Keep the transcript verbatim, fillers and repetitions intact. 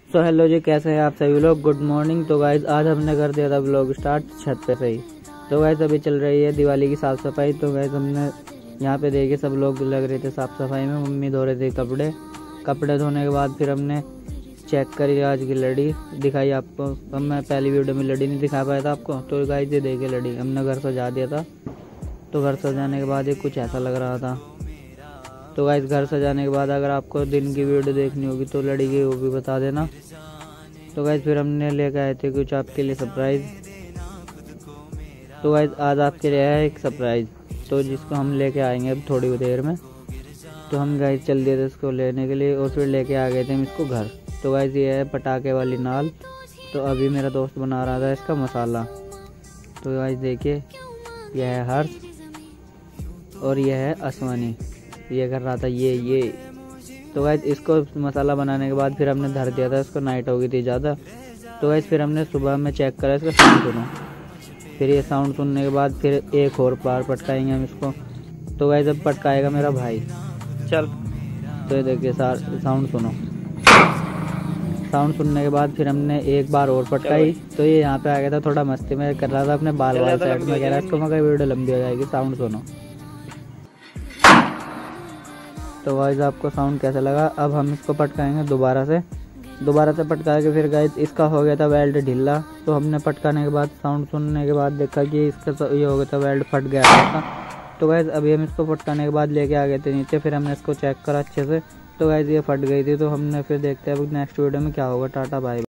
So hello जी, कैसे हैं आप सभी लोग। Good morning. तो गाइज आज हमने कर दिया था ब्लॉग स्टार्ट छत पे से ही। तो गाइज अभी चल रही है दिवाली की साफ़ सफाई। तो गाइज हमने यहाँ पे देखे सब लोग लग रहे थे साफ़ सफाई में। मम्मी धो रहे थे कपड़े। कपड़े धोने के बाद फिर हमने चेक करी आज की लड़ी, दिखाई आपको। अब मैं पहली वीडियो में लड़ी नहीं दिखा पाया था आपको। तो गाइज ये देखे लड़ी हमने घर सजा दिया था। तो घर सजाने के बाद ये कुछ ऐसा लग रहा था। तो गाइस घर सजाने के बाद अगर आपको दिन की वीडियो देखनी होगी तो लड़ी की वो भी बता देना। तो गाइस फिर हमने लेकर आए थे कुछ आपके लिए सरप्राइज। तो गाइस आज आपके लिए है एक सरप्राइज, तो जिसको हम लेके आएंगे अब थोड़ी देर में। तो हम गाइस चल दिए थे इसको लेने के लिए और फिर लेके आ गए थे हम इसको घर। तो गाइस ये है पटाखे वाली नाल। तो अभी मेरा दोस्त बना रहा था इसका मसाला। तो गाइस देखिए, यह है हर्ष और यह है आसमानी, ये कर रहा था ये ये तो गाइस इसको मसाला बनाने के बाद फिर हमने धर दिया था। इसको नाइट हो गई थी ज़्यादा। तो गाइस फिर हमने सुबह में चेक करा इसका साउंड सुनो। फिर ये साउंड सुनने के बाद फिर एक और बार पटकाएंगे हम इसको। तो गाइस अब पटकाएगा मेरा भाई। चल तो ये देखिए साउंड सुनो। साउंड सुनने के बाद फिर हमने एक बार और पटकाई। तो ये यहाँ पे आ गया था, थोड़ा मस्ती में कर रहा था अपने बाल बाल साइड में कह रहा है इसको मगर वीडियो लंबी हो जाएगी। साउंड सुनो। तो गाइस आपको साउंड कैसा लगा। अब हम इसको पटकाएंगे दोबारा से दोबारा से पटका के फिर गाइस इसका हो गया था वेल्ड ढीला। तो हमने पटकाने के बाद साउंड सुनने के बाद देखा कि इसका ये हो गया था वेल्ड फट गया था। तो गाइस अभी हम इसको पटकाने के बाद लेके आ गए थे नीचे। फिर हमने इसको चेक करा अच्छे से। तो गाइस ये फट गई थी। तो हमने फिर देखते हैं अब नेक्स्ट वीडियो में क्या होगा। Tata bye.